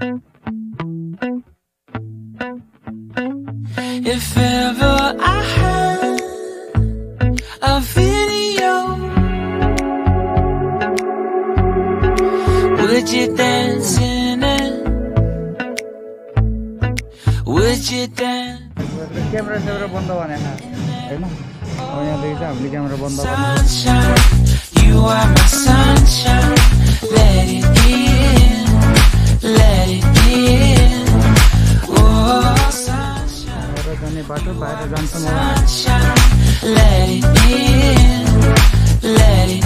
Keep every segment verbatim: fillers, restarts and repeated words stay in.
If ever I had a video, would you dance in it? Would you dance? Camera सेभरा बन्द भनेन हैन अब यहाँ देखि चाहिँ हामीले क्यामेरा बन्द गर्नु Sunshine, you are my sunshine. Let it in, let it in. Oh, sunshine, र जाने बाटो बाहिर जान्छ म sunshine. Let it in, let it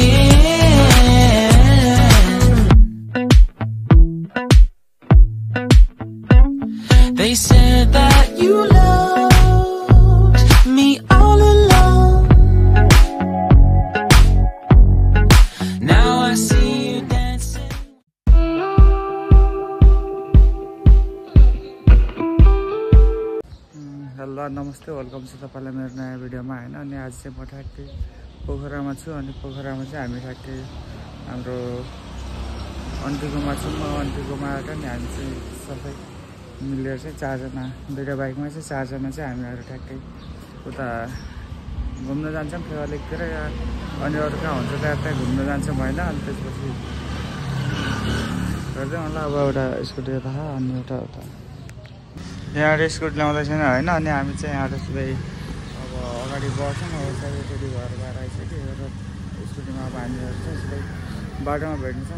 in. They said that you loved me all along. Now I see you dancing. Hello नमस्ते welcome छ तपाईलाई मेरो नयाँ भिडियोमा हैन अनि आज चाहिँ म ठ्याक्कै पोखरामा छु अनि पोखरामा चाहिँ हामी ठ्याक्कै हाम्रो अन्तिकोमा छौँ म अन्तिकोमाबाट नि हामी चाहिँ सबै मिलेर चाहिँ चारजना दुईवटा बाइकमा चाहिँ चारजना चाहिँ हामीहरू ठ्याक्कै उता घुम्न जान्छौँ फेवालिकतिर अनि अरू कहाँ हुन्छ त्यहाँ त्यहाँ घुम्न जान्छौँ होइन अनि त्यसपछि गर्दै मलाई अब एउटा स्कुटी यता अनि एउटा उता यहाँ स्कुटी ल्याउँदै छैन होइन अनि हामी चाहिँ यहाँ सिधै अब अगाडि बढ्छौँ अब सबै रेडी भएर गएर आइसक्यो र स्कुटीमा अब हामीहरू चाहिँ सिधै बाटोमा भेट्नेछौँ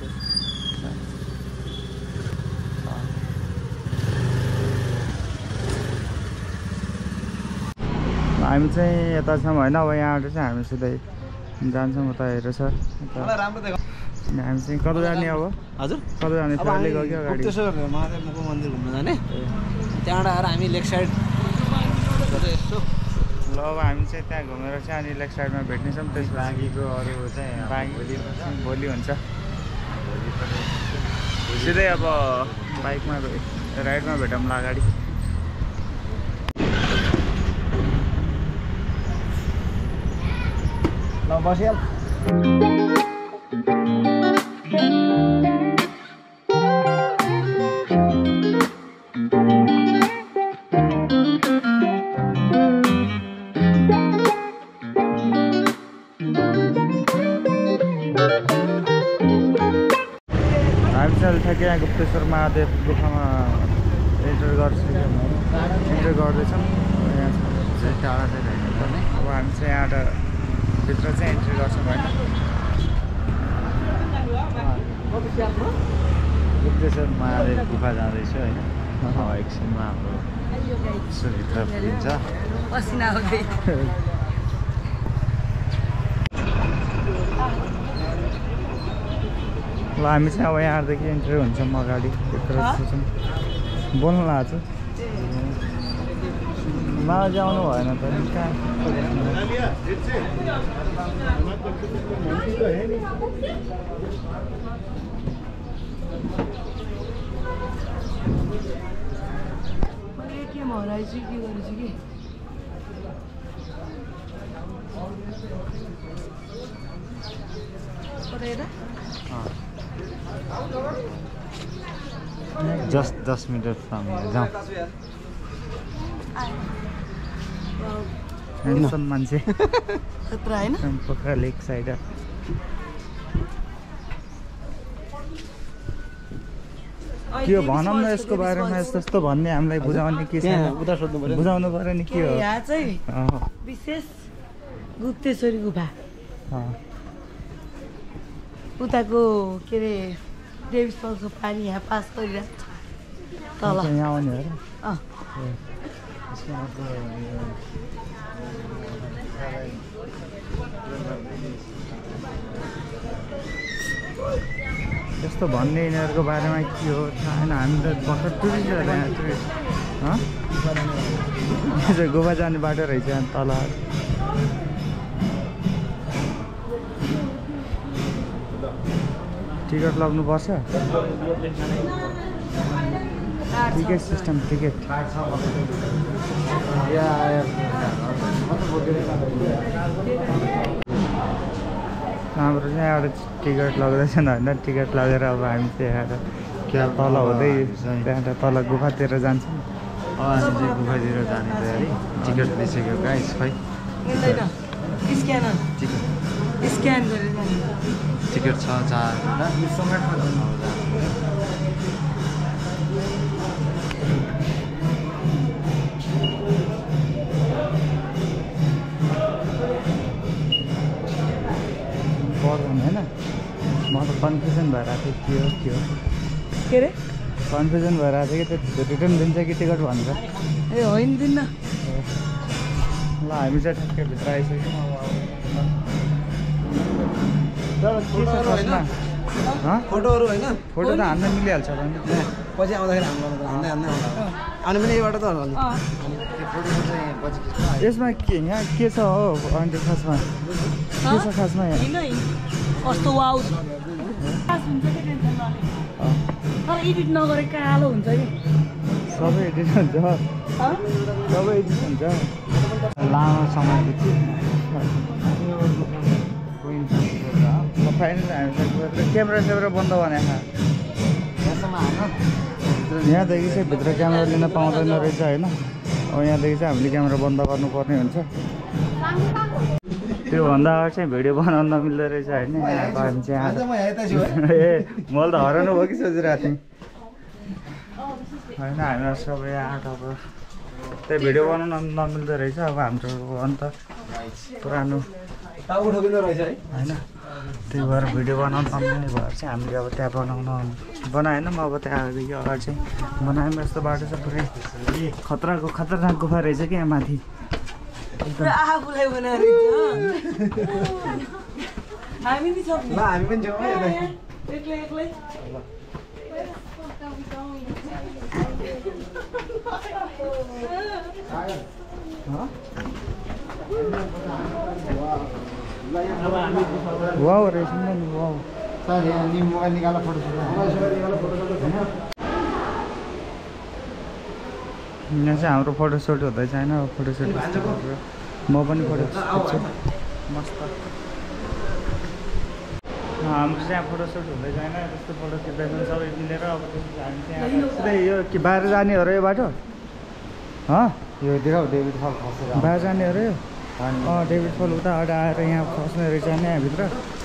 हामी चाहिँ यता छौँ होइन अब यहाँबाट चाहिँ हामी सिधै जान्छौँ उता हेरेर छ अनि हामी चाहिँ कता जाने अब हजुर कता जाने फेरि गयो कि अगाडि गुप्तेश्वर महादेवको मन्दिर घुम्न जाने त्यहाँबाट आएर हामी लेफ्ट साइड यसो ल अब हामी चाहिँ त्यहाँ घुमेर चाहिँ अनि लेफ्ट साइडमा भेट्नेछौँ त्यस बाँकीको अरू चाहिँ बाँकी भोलि हुन्छ सिधै अब बाइकमा राइडमा भेटौँला अगाडि ल बसिहाल हामी चाहिँ ठ्याक्कै यहाँ गुप्तेश्वर महादेव गुफामा इन्टर गर्छु इन्टर गर्दैछौँ यहाँ चाहिँ टाढा चाहिँ होइन अब हामी चाहिँ यहाँबाट भित्र चाहिँ इन्ट्री गर्छौँ होइन गुप्तेश्वर महादेव गुफा जाँदैछु होइन एकछिनमा हाम्रो भित्र पुगिन्छ पसिना आउँदै ल हामी चाहिँ अब यहाँदेखि इन्ट्री हुन्छौँ अगाडि भित्र छौँ बोल्नु लाग्छु नजिक आउनु भएन त कहाँ के हराइछु के गरेछु कि जस्ट दस मिनट फ्रम यहाँ जाउँ ह्यान्डसम मान्छे खतरा होइन पोखरा लेक साइड के हो भनौँ न यसको बारेमा यस्तो यस्तो भन्ने हामीलाई बुझाउने के छ उता सोध्नु पर्यो बुझाउनु पर्यो नि के हो यहाँ चाहिँ विशेष गुप्तेश्वरी गुफा उताको के अरे देवीस्थलको पानी यहाँ पास गरिरहेको छ तल यहाँ आउने हो अँ यस्तो भन्ने यिनीहरूको बारेमा के हो थाहा छैन हामी त भर्खर टुरिस्ट हो यहाँ टुरिस्ट चाहिँ गोवा जाने बाटो रहेछ यहाँ तल टिकट लाग्नुपर्छ टिकट सिस्टम टिकट हाम्रो चाहिँ एउटा टिकट लाग्दैछ होइन टिकट लगेर अब हामी चाहिँ आएर त्यहाँ तल हुँदै त्यहाँ तल गुफातिर जान्छ अब हामी चाहिँ गुफातिर जाने तयारी टिकट लिइसक्यो गाइस खै स्क्यान टिकट स्क्यान गरेर जाने टिकट छ चार पर्दैन होइन म त कन्फ्युजन भएर आएको थिएँ के हो के हो के अरे कन्फ्युजन भएर आएको थियो कि त्यो रिटर्न दिन्छ कि टिकट भन्छ ए होइन दिन्न ल हामी चाहिँ ठ्याक्कै भित्र आइसक्यौँ अब के छ खासमा फोटोहरू होइन फोटो त हान्न मिलिहाल्छ होला नि पछि आउँदाखेरि हाम्रो हान्दै हान्दै आउँदा आउने पनि यहीबाट त होला यसमा के यहाँ के छ हो अन्त खासमा के छ खासमा यहाँ कस्तो वाउ खास हुन्छ कि टेन्सन नलिने तर एडिट नगरे कालो हुन्छ कि सबै एडिट हुन्छ सबै एडिट हुन्छ लामो समयपछि फाइनल हामी क्यामेरा सेमेरा बन्द भनेको यहाँदेखि चाहिँ भित्र क्यामेरा लिन पाउँदैन रहेछ होइन अब यहाँदेखि चाहिँ हामीले क्यामेरा बन्द गर्नुपर्ने हुन्छ त्योभन्दा अगाडि चाहिँ भिडियो बनाउन नमिल्दो रहेछ होइन यहाँको हामी चाहिँ ए मैले त हराउनु भयो कि सोचिरहेको थिएँ होइन हामीहरू सबै आँट अब त्यही भिडियो बनाउन नमिल्दो रहेछ अब हाम्रो अन्त पुरानो होइन त्यही भएर भिडियो बनाउनु नमिल्ने भएर चाहिँ हामीले अब त्यहाँ बनाउन बनाएन म अब त्यहाँदेखि अगाडि चाहिँ बनायौँ यस्तो बाटो चाहिँ पुरै खतराको खतरनाक गुफा रहेछ कि यहाँ माथि आफूलाई बनाएर हामी नि सक्ने ल हामी पनि जाउँ है एक्लै एक्लै वाउ रहेछ नि वाउ मोबाइल निकाल फोटो यहाँ चाहिँ हाम्रो फोटोसुट हुँदैछ होइन फोटोसुट म पनि फोटो खिच्छु मस्त हाम्रो चाहिँ यहाँ फोटोसुट हुँदैछ होइन त्यस्तो फोटो खिच्दैछ सबै मिलेर अब हामी चाहिँ सिधै यो कि बाहिर जाने हो र यो बाटो यो देखाउ डेभिड फल खसेर बाहिर जाने हो र यो अँ डेभिड फल उता अगाडि आएर यहाँ खस्ने रहेछ नि यहाँभित्र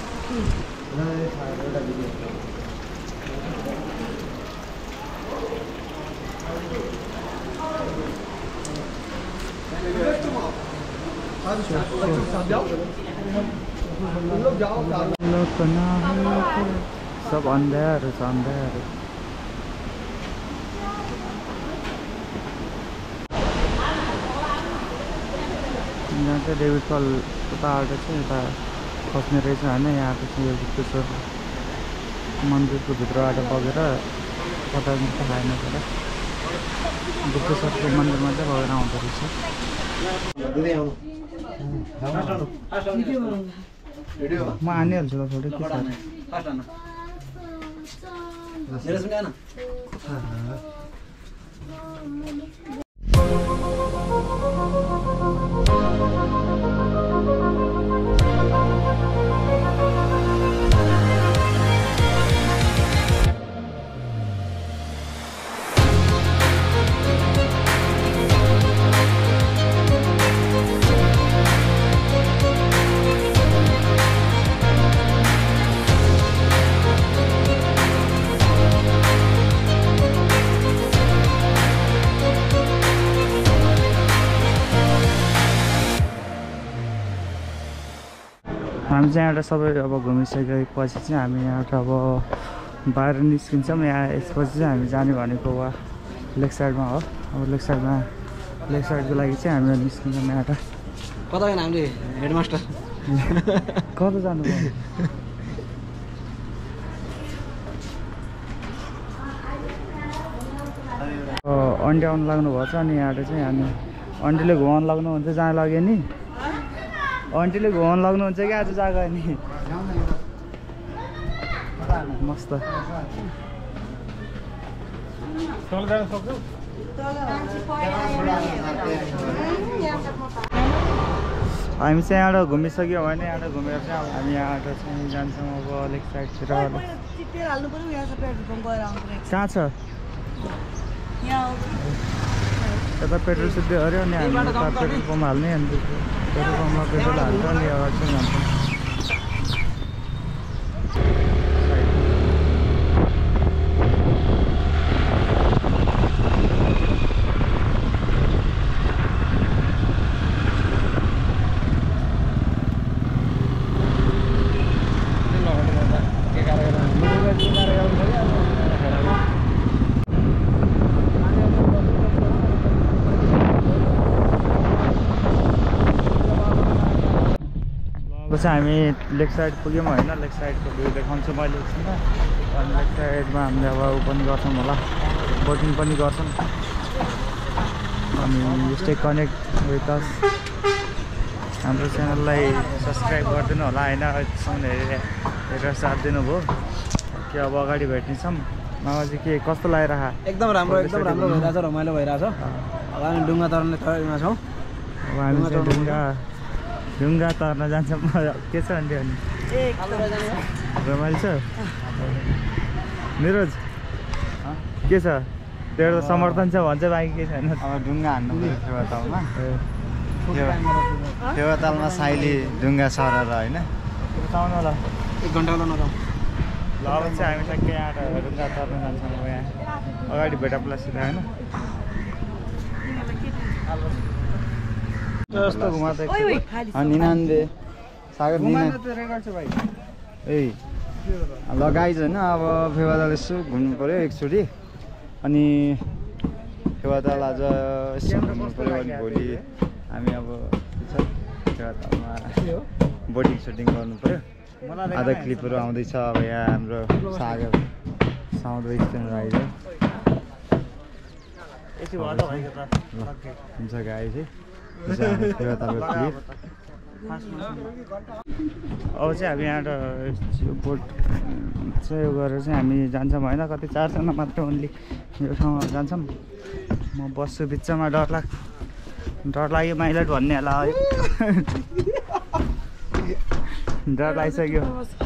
सब अन्धारो छ अन्धारो यहाँ चाहिँ डेभिड फल उताबाट चाहिँ यता खस्ने रहेछ होइन यहाँको चाहिँ यो गुप्तेश्वर मन्दिरको भित्रबाट बगेर कता खाएन तर गुप्तेश्वरको मन्दिरमा चाहिँ बगेर आउँदो रहेछ म हानिहाल्छु ल फोटो के हामी चाहिँ यहाँबाट सबै अब घुमिसकेपछि चाहिँ हामी यहाँबाट अब बाहिर निस्किन्छौँ यहाँ यसपछि चाहिँ हामी जाने भनेको वा लेक साइडमा हो अब लेक साइडमा लेक साइडको लागि चाहिँ हामी निस्किन्छौँ यहाँबाट कता गएन हामीले हेडमास्टर कता जानुभयो अन्डे आउनु लाग्नुभएको छ अनि यहाँबाट चाहिँ हामी अन्डीले घुमाउनु लाग्नुहुन्छ जहाँ लाग्यो नि अन्टीले घुमाउनु लाग्नुहुन्छ कि आज जग्गा नि मस्त हामी चाहिँ यहाँबाट घुमिसक्यौँ भने यहाँबाट घुमेर चाहिँ अब हामी यहाँबाट चाहिँ जान्छौँ अब लेक साइडतिर तेल हाल्नु पर्यो यहाँ छ पेट्रोल पम्प गएर आउनु पर्यो कहाँ छ यहाँ आउँछ यता पेट्रोल सिद्धि अऱ्यो अनि हामी उता पेट्रोल पम्प हाल्ने अनि पेट्रोल पम्पमा पेट्रोल हाल्छ अनि अगाडि चाहिँ जान्छ चाहिँ हामी लेक साइड पुग्यौँ होइन लेक साइडको भ्यू देखाउँछु मैले एकछिनमा अनि लेक साइडमा हामीले अब ऊ पनि गर्छौँ होला बोटिङ पनि गर्छौँ अनि स्टे कनेक्ट विथ अस हाम्रो च्यानललाई सब्सक्राइब गरिदिनु होला होइन अहिलेसम्म हेरेर हेरेर साथ दिनुभयो कि अब अगाडि भेट्नेछौँ मामाजी के कस्तो लागिरह एकदम राम्रो एकदम राम्रो भइरहेछ रमाइलो भइरहेछ अब हामी डुङ्गा तर्ने तयारीमा छौँ अब हामी चाहिँ ढुङ्गा ढुङ्गा तर्न जान्छौँ के छ अन्त अनि रमाइलो छ निरज के छ तेरो त समर्थन छ भन्छ बाँकी के छैन अब ढुङ्गा हान्नु पऱ्यो फेवातालमा फेवातालमा साइली ढुङ्गा सरेर होइन आउनु होला एक घन्टा होला नजाउँ ल अब चाहिँ हामी ठ्याक्कै यहाँ ढुङ्गा तर्न जान्छौँ अब यहाँ अगाडि भेटा प्लासित होइन जस्तो घुमाएको निनानबे सागर निना रेकर्ड छ भाइ ए लगाइज होइन अब फेवाताल यसो घुम्नु पऱ्यो एकचोटि अनि फेवाताल आज यसो घुम्नु पऱ्यो अनि भोलि हामी अब फेवातालमा बोटिङ सुटिङ गर्नु पऱ्यो आधा क्लिपहरू आउँदैछ अब यहाँ हाम्रो सागर साउन्ड एक्सटेन्ड आइज हुन्छ गाई चाहिँ फेवातालको क्लिप अब चाहिँ हामी यहाँ बोट चाहिँ उयो गरेर चाहिँ हामी जान्छौँ होइन कति चारजना मात्र ओन्ली यो ठाउँमा जान्छौँ म बस्छु बिचमा डर लाग डर लाग्यो माइलट भन्ने होला डर लागिसक्यो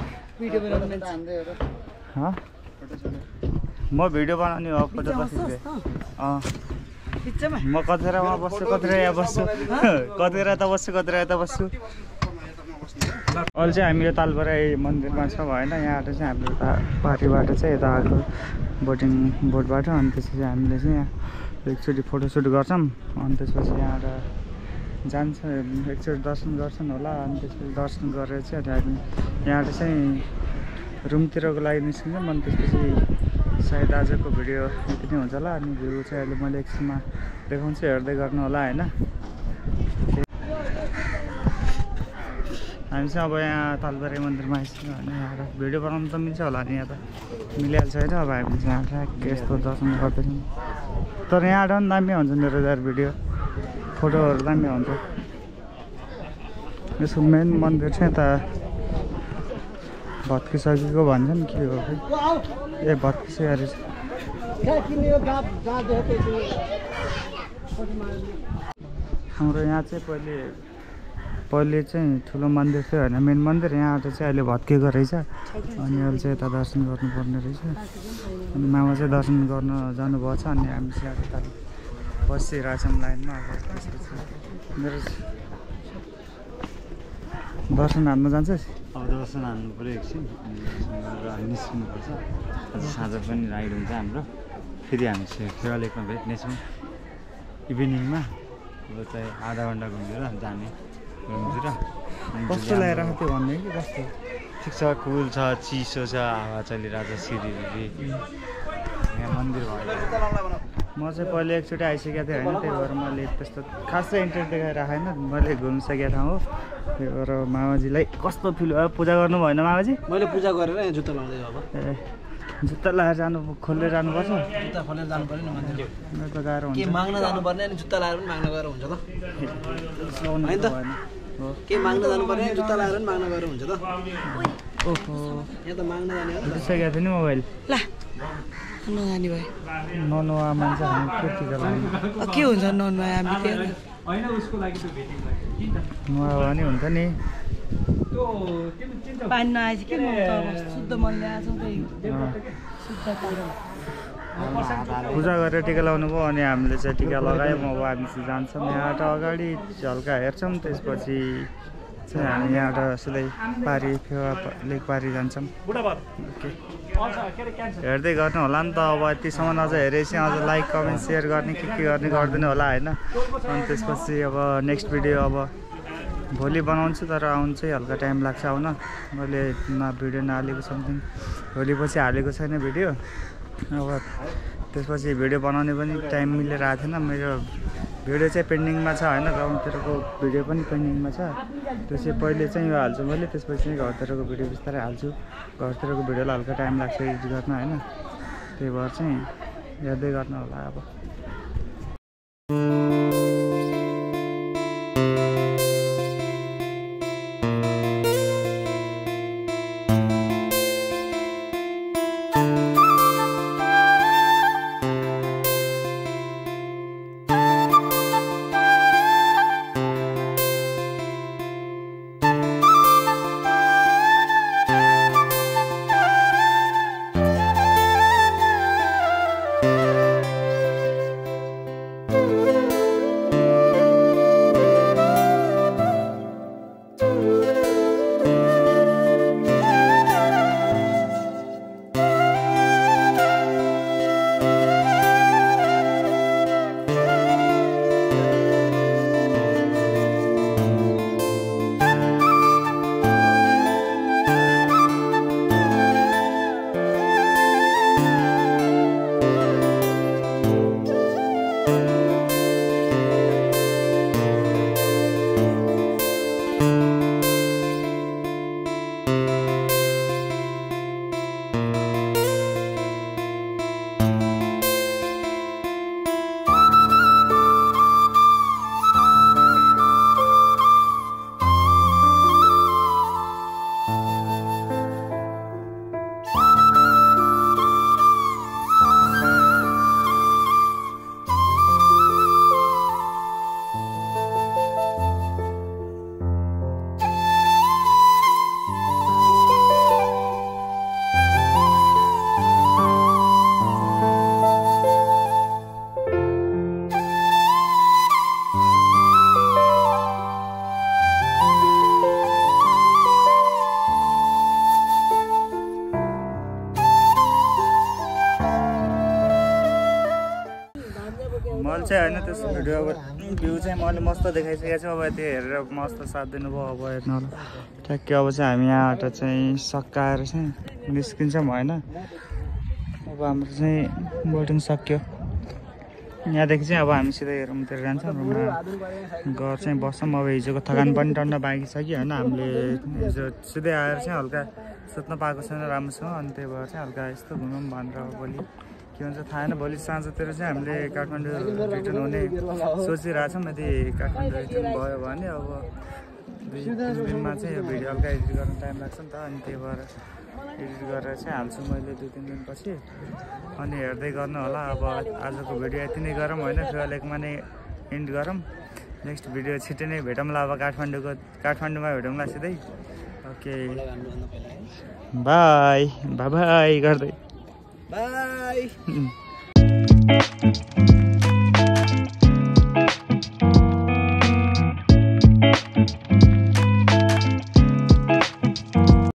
म भिडियो बनाउने हो फोटो बसिदिएँ अँ म कतिखेर उहाँ बस्छु कतिखेर यहाँ बस्छु कतिखेर यता बस्छु कतिखेर यता बस्छु अहिले चाहिँ हामी यो तालबराई मन्दिरमा छौँ होइन यहाँबाट चाहिँ हाम्रो यता पार्टीबाट चाहिँ यता आएको बोटिङ बोटबाट अनि त्यसपछि हामीले चाहिँ यहाँ एकचोटि फोटोसुट गर्छौँ अनि त्यसपछि यहाँबाट जान्छ एकचोटि दर्शन गर्छन् होला अनि त्यसपछि दर्शन गरेर चाहिँ हामी यहाँबाट चाहिँ रुमतिरको लागि निस्किन्छौँ अनि त्यसपछि सायद आजको भिडियो यति नै हुन्छ होला अनि भ्यू चाहिँ अहिले मैले एकछिनमा देखाउँछु हेर्दै गर्नु होला होइन हामी चाहिँ अब यहाँ तालबराई मन्दिरमा आइसक्यौँ होइन यहाँ भिडियो बनाउनु त मिल्छ होला नि यहाँ त मिलिहाल्छ होइन अब हामी चाहिँ यहाँ ठ्याक्कै यस्तो दर्शन गर्दैछौँ तर यहाँबाट पनि दामी हुन्छ नि रोजार भिडियो फोटोहरू दामी हुन्छ यसको मेन मन्दिर चाहिँ यता भत्किसकेको भन्छन् के हो ए भत्किसकेको रहेछ हाम्रो यहाँ चाहिँ पहिले पहिले चाहिँ ठुलो मन्दिर थियो होइन मेन मन्दिर यहाँबाट चाहिँ अहिले भत्किएको रहेछ अनि अहिले चाहिँ यता दर्शन गर्नुपर्ने रहेछ अनि मामा चाहिँ दर्शन गर्न जानुभएको छ अनि हामी चाहिँ यता बसिरहेछौँ लाइनमा अब त्यसपछि मेरो दर्शन हान्नु जान्छस् अब दर्शन हान्नु पऱ्यो एकछिन अनि दर्शन गरेर हामी निस्किनुपर्छ आज साँझ पनि राइड हुन्छ हाम्रो फेरि हामी फेवा लेकमा भेट्नेछौँ इभिनिङमा अब चाहिँ आधा घन्टा घुमेर जाने रुमतिर कस्तो लगाइरहेको थियो भन्ने कि कस्तो ठिक छ कुल छ चिसो छ हावा चलिरहेको छ सिँढीहरू यहाँ मन्दिर भयो म चाहिँ पहिले एकचोटि आइसकेको थिएँ होइन त्यही भएर मैले त्यस्तो खासै इन्ट्रेस्ट देखाइरहेको होइन मैले घुमिसकेको ठाउँ हो त्यही भएर मामाजीलाई कस्तो फिल भयो पूजा गर्नु भएन मामाजी मैले पूजा गरेर यहाँ जुत्ता लाउँदैछु अब ए जुत्ता लगाएर जानु खोलेर जानुपर्छ जुत्ता खोलेर जानु पऱ्यो नि मान्छे मेरो त गाह्रो के हुन्छ माग्न जानुपर्ने अनि जुत्ता लगाएर पनि माग्न गएर हुन्छ त लाउनु होइन त? भएन हो के माग्न जानुपर्ने जुत्ता लगाएर पनि माग्न गएर हुन्छ त ओहो यहाँ त माग्न जाने हो नि त। बिर्सिसकेको थियो नि मोबाइल ला नजाने भयो ननुवा मान्छे हामी के टिका लगाउनु के हुन्छ ननुहाए हामी के नुहायो भने हुन्छ नि पानी नआएछ के म त शुद्ध मनले आएको त्यही शुद्ध पानी पूजा गरेर टिका लगाउनु भयो अनि हामीले चाहिँ टिका लगायौँ। अब हामी चाहिँ जान्छौँ यहाँबाट अगाडि हल्का हेर्छौँ, त्यसपछि चाहिँ हामी यहाँबाट सिधै पारी फेवा लेक पारी जान्छौँ। हेर्दै गर्नु होला नि त, अब यतिसम्म अझ हेरेपछि अझ लाइक कमेन्ट सेयर गर्ने के के गर्ने गरिदिनु होला होइन। अनि त्यसपछि अब नेक्स्ट भिडियो अब भोलि बनाउँछु, तर आउनु चाहिँ हल्का टाइम लाग्छ आउन। मैले न भिडियो नहालेको समथिङ भोलि पछि हालेको छैन भिडियो। अब त्यसपछि भिडियो बनाउने पनि टाइम मिलेर आएको थिएन। मेरो भिडियो चाहिँ पेन्डिङमा छ होइन, गाउँतिरको भिडियो पनि पेन्डिङमा छ। त्यो चाहिँ पहिले चाहिँ यो हाल्छु मैले, त्यसपछि चाहिँ घरतिरको भिडियो बिस्तारै हाल्छु। घरतिरको भिडियोलाई हल्का टाइम लाग्छ एडिट गर्न होइन, त्यही भएर चाहिँ हेर्दै गर्नु होला। अब मैले चाहिँ होइन त्यस्तो भिडियो अब भ्यू चाहिँ मैले मस्त देखाइसकेको छु। अब त्यो हेरेर मस्त साथ दिनुभयो। अब हेर्नु होला ठ्याक्कै अब चाहिँ हामी यहाँबाट चाहिँ सकाएर चाहिँ निस्किन्छौँ होइन। अब हाम्रो चाहिँ बोटिङ सक्यो। यहाँदेखि चाहिँ अब हामी सिधै रुमतिर जान्छौँ। रुममा घर चाहिँ बस्छौँ। अब हिजोको थकान पनि टन्न बाँकी छ कि होइन। हामीले हिजो सिधै आएर चाहिँ हल्का सुत्न पाएको छैन राम्रोसँग, अनि त्यही भएर चाहिँ हल्का यस्तो घुमौँ भनेर अब भोलि के हुन्छ थाहा छैन। भोलि साँझतिर चाहिँ हामीले काठमाडौँ रिटर्न हुने सोचिरहेछौँ। यदि काठमाडौँ रिटर्न भयो भने अब दुई तिन दिनमा चाहिँ यो भिडियो हल्का एडिट गर्न टाइम लाग्छ नि त, अनि त्यही भएर एडिट गरेर चाहिँ हाल्छु मैले दुई तिन दिनपछि। अनि हेर्दै गर्नु होला। अब आजको भिडियो यति नै गरौँ होइन, फेवा लेकमा नै एन्ड गरौँ। नेक्स्ट भिडियो छिट्टै नै भेटौँला। अब काठमाडौँको काठमाडौँमा भेटौँला सिधै। ओके बाई बाई बाई गर्दै बाई।